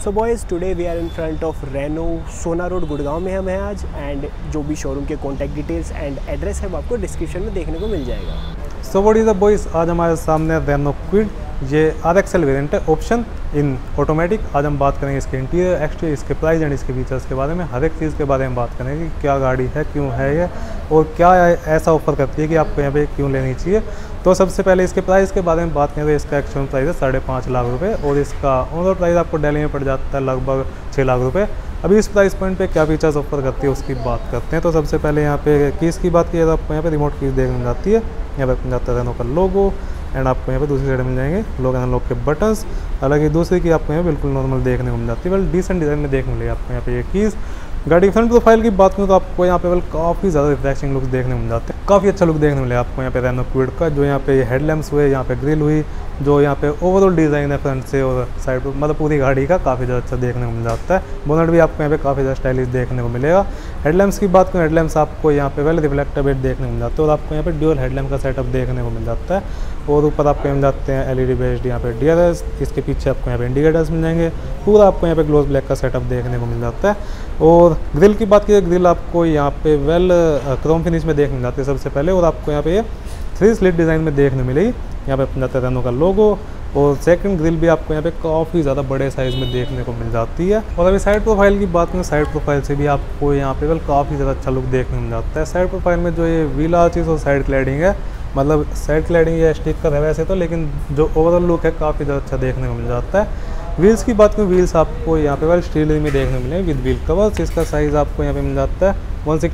So boys today we are in front of Renault Sohna road Gurgaon में हम हैं आज। एंड जो भी शोरूम के कॉन्टैक्ट डिटेल्स एंड एड्रेस है वो आपको डिस्क्रिप्शन में देखने को मिल जाएगा। So what is the boys, आज हमारे सामने रेनो क्विड, ये RXL वेरिएंट है, ऑप्शन इन ऑटोमेटिक। आज हम बात करेंगे इसके इंटीरियर, एक्सटीरियर, इसके प्राइस एंड इसके फीचर्स के बारे में, हर एक चीज़ के बारे में बात करेंगे कि क्या गाड़ी है, क्यों है ये, और क्या ऐसा ऑफर करती है कि आपको यहाँ पे क्यों लेनी चाहिए। तो सबसे पहले इसके प्राइस के बारे में बात करें तो इसका एक्चुअल प्राइस है 5.5 लाख रुपये और इसका ऑनर प्राइस आपको दिल्ली में पड़ जाता है लगभग 6 लाख रुपये। अभी इस प्राइस पॉइंट पे क्या फीचर्स ऑफर करती है उसकी बात करते हैं। तो सबसे पहले यहाँ पे कीज़ की बात की तो आपको यहाँ पे रिमोट कीज़ देखने मिल जाती है, यहाँ पे जाता है रेनो का लोगो एंड आपको यहाँ पे दूसरी साइड मिल जाएंगे लॉक एंड अनलॉक के बटन्स। हालांकि दूसरी की आपको यहाँ बिल्कुल नॉर्मल देखने को मिल जाती है, वेल डिसेंट डिज़ाइन में देखने मिलेगी आपको यहाँ पे ये कीज़। गाड़ी फ्रंट प्रोफाइल की बात करूँ तो आपको यहाँ पे वेल काफ़ी ज़्यादा रिफ्रेशिंग लुक देखने को मिल जाते हैं, काफ़ी अच्छा लुक देखने मिलेगा आपको यहाँ पे रेनो क्विड का। जो यहाँ पे हेडलैम्प्स हुए, यहाँ पे ग्रिल हुई, जो यहाँ पे ओवरऑल डिज़ाइन है फ्रंट से और साइड पर, मतलब पूरी गाड़ी का काफ़ी ज़्यादा अच्छा देखने को मिल जाता है। बोनट भी आपको यहाँ पे काफ़ी ज़्यादा स्टाइलिश देखने को मिलेगा। हेडलैम्प्स की बात करूँ, हेडलैम्प्स आपको यहाँ पे वेल रिफ्लेक्टिव देखने को मिल जाता है और आपको यहाँ पे ड्यूअल हेडलैम्प का सेटअप देखने को मिल जाता है। और ऊपर आपको मिल जाते हैं LED बेस्ड यहाँ पे DRS, इसके पीछे आपको यहाँ पे इंडिकेटर्स मिल जाएंगे। पूरा आपको यहाँ पे ग्लोस ब्लैक का सेटअप देखने को मिल जाता है। और ग्रिल की बात की, ग्रिल आपको यहाँ पे वेल क्रोम फिनिश में देखने मिल जाती है सबसे पहले, और आपको यहाँ पे 3 स्लिट डिज़ाइन में देखने मिलेगी। यहाँ पे अपना जाता है रेनो का लोगो, और सेकंड ग्रिल भी आपको यहाँ पे काफ़ी ज़्यादा बड़े साइज़ में देखने को मिल जाती है। और अभी साइड प्रोफाइल की बात करें, साइड प्रोफाइल से भी आपको यहाँ पे वेल काफ़ी ज़्यादा अच्छा लुक देखने को मिल जाता है। साइड प्रोफाइल में जो ये व्हील आर्चेस और साइड क्लैडिंग है, मतलब साइड क्लैडिंग या स्टिकर है वैसे तो, लेकिन जो ओवरऑल लुक है काफ़ी ज़्यादा अच्छा देखने को मिल जाता है। व्हील्स की बात करें, व्हील्स आपको यहाँ पे वेल स्टील में देखने मिलेंगे विद व्हील कवर्स। इसका साइज़ आपको यहाँ पे मिल जाता है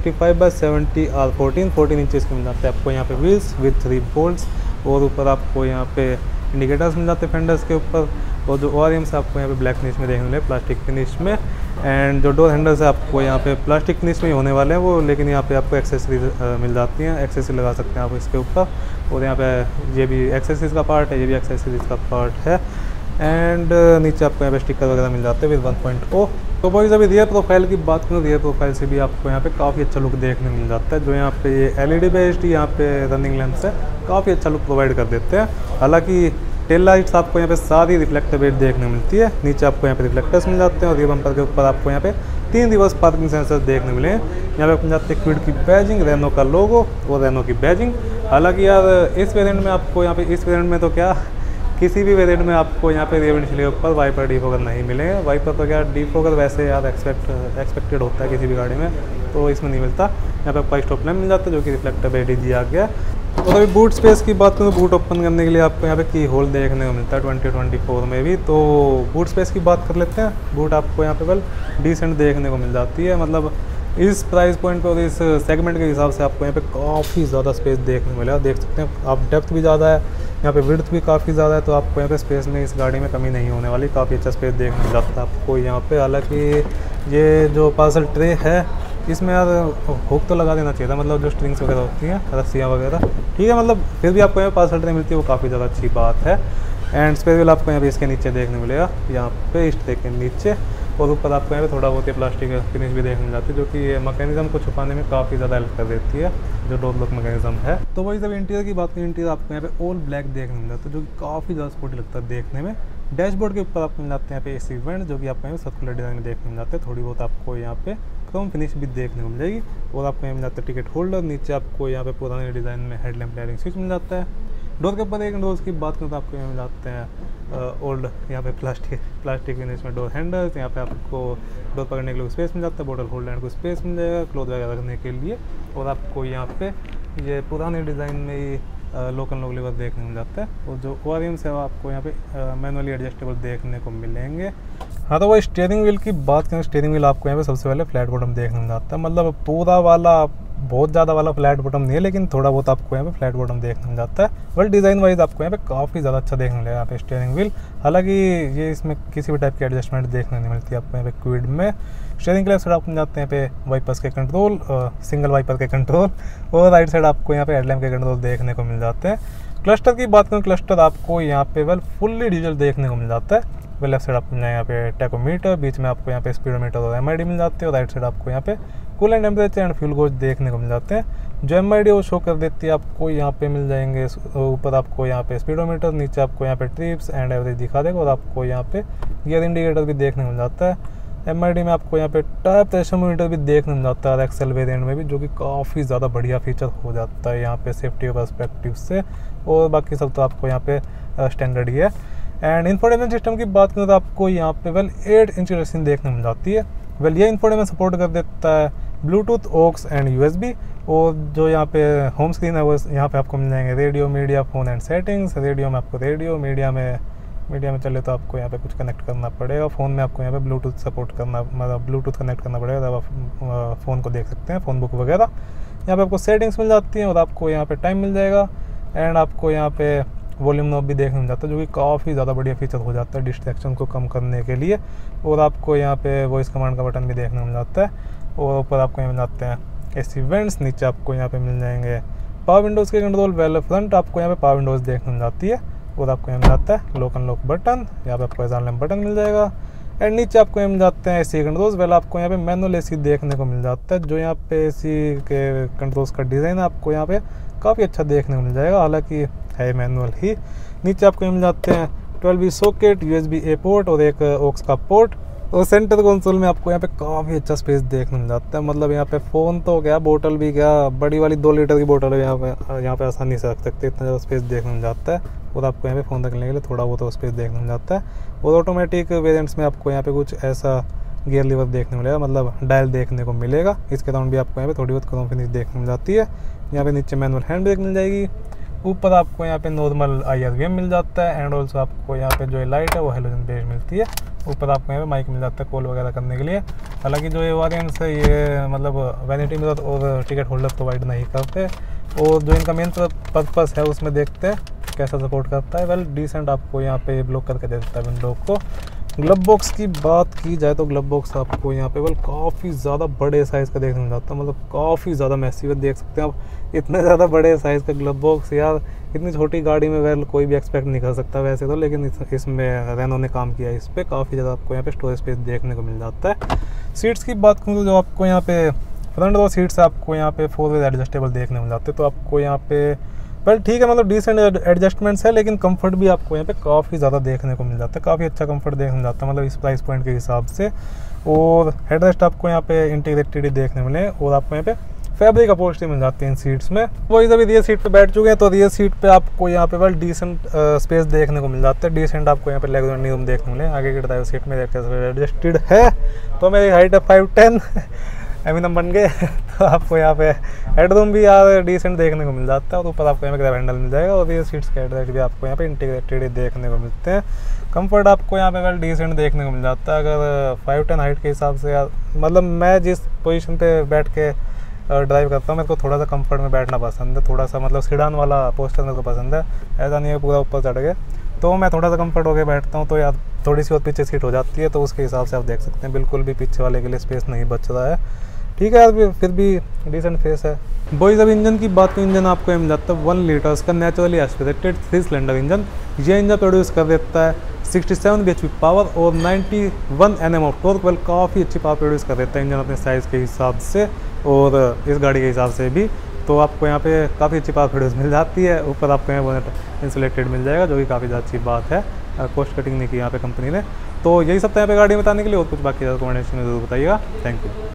165/70 14 इंचज़ के मिल जाते हैं आपको यहाँ पे व्हील्स विद 3 बोल्ट्स। और ऊपर आपको यहाँ पे इंडिकेटर्स मिल जाते हैं फेंडर्स के ऊपर, और जो ORMs आपको यहाँ पे ब्लैक फिनिश में देखने मिले, प्लास्टिक फिनिश में। एंड जो डोर हैंडल्स है आपको यहाँ पे प्लास्टिक फिनिश में ही होने वाले हैं वो, लेकिन यहाँ पे आपको एक्सेसरीज मिल जाती हैं, एक्सेसरी लगा सकते हैं आप इसके ऊपर। और यहाँ पे ये भी एक्सेसरीज का पार्ट है, ये भी एक्सेसरीज का पार्ट है। एंड नीचे आपको यहाँ पे स्टिकर वगैरह मिल जाते हैं विद 1.0। तो बॉयज़ अभी रियर प्रोफाइल की बात करूँ, रियर प्रोफाइल से भी आपको यहाँ पे काफ़ी अच्छा लुक देखने मिल जाता है। जो यहाँ पे ये LED बेस्ड यहाँ पे रनिंग लैंप्स है, काफ़ी अच्छा लुक प्रोवाइड कर देते हैं। हालांकि टेल लाइट्स आपको यहाँ पे सारी रिफ्लेक्टिव देखने मिलती है, नीचे आपको यहाँ पे रिफ्लेक्टर्स मिल जाते हैं, और रियर बम्पर के ऊपर आपको यहाँ पे 3 रिवर्स पार्किंग सेंसर्स देखने मिले हैं। यहाँ पे अपने जाते हैं क्विड की बैजिंग, रेनो का लोगो और रेनो की बैजिंग। हालांकि यार इस वेरिएंट में आपको यहाँ पे, इस वेरिएंट में तो क्या किसी भी वेरिएंट में आपको यहाँ पे रियर विंडशील्ड के ऊपर वाइपर डिफोगर नहीं मिलेंगे। वाइपर तो क्या डिफोगर वैसे यार एक्सपेक्टेड होता है किसी भी गाड़ी में, तो इसमें नहीं मिलता। यहाँ पे आपको स्टॉप लैंप मिल जाता है जो कि रिफ्लेक्टिव LED दिया गया। और अभी बूट स्पेस की बात करूँ, बूट ओपन करने के लिए आपको यहाँ पे की होल देखने को मिलता है 2024 में भी। तो बूट स्पेस की बात कर लेते हैं। बूट आपको यहाँ पे वेल डिसेंट देखने को मिल जाती है, मतलब इस प्राइस पॉइंट पर और इस सेगमेंट के हिसाब से आपको यहाँ पे काफ़ी ज़्यादा स्पेस देखने को मिलेगा। देख सकते हैं आप, डेप्थ भी ज़्यादा है, यहाँ पे विड्थ भी काफ़ी ज़्यादा है, तो आपको यहाँ पे स्पेस में इस गाड़ी में कमी नहीं होने वाली, काफ़ी अच्छा स्पेस देखने मिल जाता है आपको यहाँ पे। हालांकि ये जो पार्सल ट्रे है इसमें यार हुक तो लगा देना चाहिए था, मतलब जो स्ट्रिंग्स वगैरह होती हैं, रस्सियाँ वगैरह, ठीक है, मतलब फिर भी आपको यहाँ पार्सल ट्रे मिलती है, वो काफ़ी ज़्यादा अच्छी बात है। एंड स्पेस व्हील आपको यहाँ पे इसके नीचे देखने मिलेगा, यहाँ पे इस ट्रे के नीचे। और ऊपर आपको यहाँ पे थोड़ा बहुत ही प्लास्टिक फिनिश भी देखने मिल जाती है, जो कि ये मैकेनिज्म को छुपाने में काफ़ी ज़्यादा हेल्प कर देती है, जो डोर लॉक मैकेनिज्म है। तो वही जब इंटीरियर की बात करें, इंटीरियर आपको यहाँ पे ऑल ब्लैक देखने मिल जाता है, जो कि काफ़ी ज़्यादा स्पोर्टी लगता है देखने में। डैशबोर्ड के ऊपर आपको मिल जाते हैं यहाँ पे AC वेंट, जो कि आपको यहाँ पे सर्कुलर डिज़ाइन में देखने मिल जाते हैं। थोड़ी बहुत आपको यहाँ पे क्रोम फिनिश भी देखने को मिल जाएगी। और आपको यहाँ मिल जाता है टिकट होल्डर, नीचे आपको यहाँ पे पुराने डिज़ाइन में हेडलैम्प लाइटिंग स्विच मिल जाता है। डोर के ऊपर एक डोर्स की बात करूँ तो आपको यहाँ मिल जाते हैं ओल्ड यहाँ पे प्लास्टिक फिनिश में डोर हैंडल्स। यहाँ पे आपको डोर पकड़ने के लिए स्पेस मिल जाता है, बोतल होल्डर को स्पेस मिल जाएगा क्लोथ वगैरह रखने के लिए। और आपको यहाँ पे ये पुराने डिज़ाइन में ही लोकल लॉक लीवर देखने मिल जाता है। और जो ORMs है वो आपको यहाँ पे मैनुअली एडजस्टेबल देखने को मिलेंगे। हाँ, तो वो स्टीयरिंग व्हील की बात करें, स्टीयरिंग व्हील आपको यहाँ पे सबसे पहले फ्लैट बॉटम देखने मिल जाता है, मतलब पूरा वाला बहुत ज़्यादा वाला फ्लैट बॉटम नहीं है, लेकिन थोड़ा बहुत आपको यहाँ पे फ्लैट बॉटम देखने मिल जाता है। वेल डिज़ाइन वाइज आपको यहाँ पे काफ़ी ज़्यादा अच्छा देखने मिलेगा यहाँ पे स्टीयरिंग व्हील। हालांकि ये इसमें किसी भी टाइप की एडजस्टमेंट देखने नहीं मिलती आपको यहाँ पे क्विड में। स्टीयरिंग के लेफ्ट साइड आपको जाते हैं यहाँ पे वाइपर्स के कंट्रोल, सिंगल वाइपर के कंट्रोल, और राइट साइड आपको यहाँ पे हेडलैम्प के कंट्रोल देखने को मिल जाते हैं। क्लस्टर की बात करूँ, क्लस्टर आपको यहाँ पे वेल फुल्ली डिजिटल देखने को मिल जाता है। वेल लेफ्ट साइड आपको यहाँ पे टैकोमीटर, बीच में आपको यहाँ पे स्पीडोमीटर और MID मिल जाते हैं, और राइट साइड आपको यहाँ पे coolant temperature and fuel gauge देखने को मिल जाते हैं। जो MID वो शो कर देती है आपको यहाँ पे मिल जाएंगे। ऊपर आपको यहाँ पे स्पीडोमीटर, नीचे आपको यहाँ पे ट्रिप्स एंड एवरेज दिखा देगा और आपको यहाँ पे गियर इंडिकेटर भी देखने को मिल जाता है। MID में आपको यहाँ पे टायर प्रेशर मीटर भी देखने मिल जाता है RXL वेरिएंट में भी, जो कि काफ़ी ज़्यादा बढ़िया फीचर हो जाता है यहाँ पे सेफ्टी के पर्सपेक्टिव से। और बाकी सब तो आपको यहाँ पे स्टैंडर्ड ही है। एंड इंफोटेनमेंट सिस्टम की बात करें तो आपको यहाँ पे 8 इंच स्क्रीन देखने मिल जाती है। ये इंफोटेनमेंट सपोर्ट कर देता है ब्लूटूथ, ऑक्स एंड USB। और जो यहाँ पे होम स्क्रीन है वो यहाँ पे आपको मिल जाएंगे radio, media, phone and settings. Radio में आपको रेडियो, मीडिया में चले तो आपको यहाँ पे कुछ कनेक्ट करना पड़ेगा। फ़ोन में आपको यहाँ पे ब्लूटूथ सपोर्ट करना, मतलब ब्लूटूथ कनेक्ट करना पड़ेगा, तब आप फ़ोन को देख सकते हैं, फ़ोन बुक वगैरह। यहाँ पे आपको सेटिंग्स मिल जाती हैं और आपको यहाँ पे टाइम मिल जाएगा। एंड आपको यहाँ पे वॉल्यूम नॉब भी देखने मिल जाता है, जो कि काफ़ी ज़्यादा बढ़िया फीचर हो जाता है डिस्ट्रैक्शन को कम करने के लिए। और आपको यहाँ पे वॉइस कमांड का बटन भी देखने मिल जाता है। और ऊपर आपको यहाँ मिल जाते हैं AC वेंट्स। नीचे आपको यहाँ पे मिल जाएंगे पावर विंडोज़ के कंट्रोल। फ्रंट आपको यहाँ पे पावर विंडोज़ देखने मिल जाती है। और आपको यहाँ मिल जाता है लॉक अनलॉक बटन, यहाँ पे आपको एग्जाम बटन मिल जाएगा। एंड नीचे आपको यहाँ मिल जाते हैं AC कंट्रोल्स। आपको यहाँ पे मैनुअल AC देखने को मिल जाता है। जो यहाँ पे AC के कंट्रोल्स का डिज़ाइन है आपको यहाँ पे काफ़ी अच्छा देखने को मिल जाएगा, हालांकि है मैनुअल ही। नीचे आपको यहाँ मिल जाते हैं 12V सॉकेट, USB-A पोर्ट और एक ऑक्स का पोर्ट। और सेंटर कंसोल में आपको यहाँ पे काफ़ी अच्छा स्पेस देखने मिल जाता है। मतलब यहाँ पे फ़ोन तो क्या, बोतल भी क्या, बड़ी वाली 2 लीटर की बोतल है यहाँ पे आसानी से रख सकते हैं, इतना ज़्यादा स्पेस देखने मिल जाता है। और आपको यहाँ पे फ़ोन रखने के लिए थोड़ा बहुत तो स्पेस देखने मिल जाता है। और ऑटोमेटिक वेरिएंट्स में आपको यहाँ पे कुछ ऐसा गियर लीवर देखने मिलेगा, मतलब डायल देखने को मिलेगा। इसके अराउंड भी आपको यहाँ पे थोड़ी बहुत क्रोम फिनिश देखने मिल जाती है। यहाँ पे नीचे मैनुअल हैंड ब्रेक मिल जाएगी। ऊपर आपको यहाँ पे नॉर्मल IRVM मिल जाता है। एंड ऑल्सो आपको यहाँ पे जो लाइट है वो हेलोजन बेस्ड मिलती है। ऊपर आपको यहाँ पे माइक मिल जाता है कॉल वगैरह करने के लिए। हालांकि जो ये वेरिएंट्स है ये मतलब वैनिटी मिरर और टिकट होल्डर प्रोवाइड नहीं करते। और जो इनका मेन पर्पस है उसमें देखते हैं कैसा सपोर्ट करता है। डिसेंट आपको यहाँ पे ब्लॉक करके दे देता है विंडो को। ग्लव बॉक्स की बात की जाए तो ग्लव बॉक्स आपको यहाँ पे काफ़ी ज़्यादा बड़े साइज़ का देखने मिल जाता है, मतलब काफ़ी ज़्यादा मैसिव देख सकते हैं आप। इतने ज़्यादा बड़े साइज़ का ग्लव बॉक्स यार इतनी छोटी गाड़ी में कोई भी एक्सपेक्ट नहीं कर सकता वैसे तो, लेकिन इसमें रेनो ने काम किया है इस पर। काफ़ी ज़्यादा आपको यहाँ पे स्टोरेज स्पेस देखने को मिल जाता है। सीट्स की बात करूँ तो जो आपको यहाँ पे फ्रंट 2 सीट्स आपको यहाँ पे 4 वे एडजस्टेबल देखने मिल जाते हैं। तो आपको यहाँ पे ठीक है, मतलब डिसेंट एडजस्टमेंट्स है, लेकिन कंफर्ट भी आपको यहाँ पे काफ़ी ज़्यादा देखने को मिल जाता है। काफ़ी अच्छा कंफर्ट देखने मिल जाता है, मतलब इस प्राइस पॉइंट के हिसाब से। और हेडरेस्ट आपको यहाँ पे इंटीग्रेटेड देखने मिले। और आपको यहाँ पे फैब्रिक अपहोल्स्ट्री मिल जाती है इन सीट्स में। वही अभी रियर सीट पे बैठ चुके हैं तो रियर सीट पे आपको यहाँ पे डिसेंट स्पेस देखने को मिल जाता है। डिसेंट आपको यहाँ पे लेग रूम देखने मिले। आगे की ड्राइवर सीट में एडजस्टेड है। तो मेरी हाइट है 5'10", एमिनम बन गए। तो आपको यहाँ पे हेडरूम भी यार डिसेंट देखने को मिल जाता है। और ऊपर आपको यहाँ पे ग्रैब हैंडल मिल जाएगा। और ये सीट्स के हेडलाइट भी आपको यहाँ पे इंटीग्रेटेड देखने को मिलते हैं। कंफर्ट आपको यहाँ पे डिसेंट देखने को मिल जाता है। अगर 5'10" हाइट के हिसाब से यार, मतलब मैं जिस पोजीशन पे बैठ के ड्राइव करता हूँ मेरे को थोड़ा सा कंफर्ट में बैठना पसंद है, थोड़ा सा मतलब सीडान वाला पोस्टर मेरे को पसंद है। ऐसा नहीं है पूरा ऊपर चढ़ गए, तो मैं थोड़ा सा कंफर्ट होकर बैठता हूँ। तो यार थोड़ी सी और पीछे सीट हो जाती है, तो उसके हिसाब से आप देख सकते हैं बिल्कुल भी पीछे वाले के लिए स्पेस नहीं बच रहा है। ठीक है, फिर भी डिसेंट फेस है। बॉयज अब इंजन की बात करें, इंजन आपको मिल जाता है 1 लीटर्स का नेचुरली एस्पिरेटेड 3 सिलेंडर इंजन। ये इंजन प्रोड्यूस कर देता है 67 bhp पावर और 91 Nm ऑफ टॉर्क। काफ़ी अच्छी पावर प्रोड्यूस कर देता है इंजन अपने साइज़ के हिसाब से और इस गाड़ी के हिसाब से भी। तो आपको यहाँ पे काफ़ी अच्छी पावर प्रोड्यूस मिल जाती है। ऊपर आपको यहाँ बोनेट इंसुलेटेड मिल जाएगा, जो कि काफ़ी ज़्यादा अच्छी बात है। कॉस्ट कटिंग नहीं की यहाँ पे कंपनी ने। तो यही सब था यहाँ पे गाड़ी बताने के लिए, और कुछ बाकी ज़्यादा कमेंट में ज़रूर बताइएगा। Thank you.